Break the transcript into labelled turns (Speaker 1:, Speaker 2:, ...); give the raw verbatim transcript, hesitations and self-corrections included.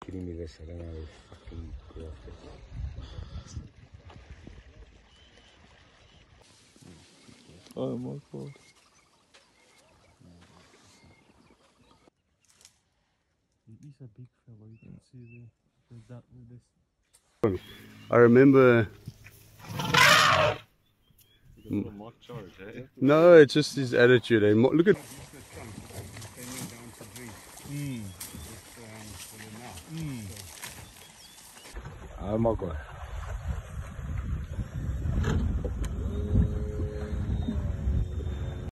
Speaker 1: giving me this. I don't know how to fucking go off this.
Speaker 2: Oh my god.
Speaker 3: He's a big fellow, you can see the, the that with this.
Speaker 1: I remember.
Speaker 2: Charge, eh?
Speaker 1: No, it's just his attitude. Eh? Look at.
Speaker 2: Mm.
Speaker 1: Oh my god.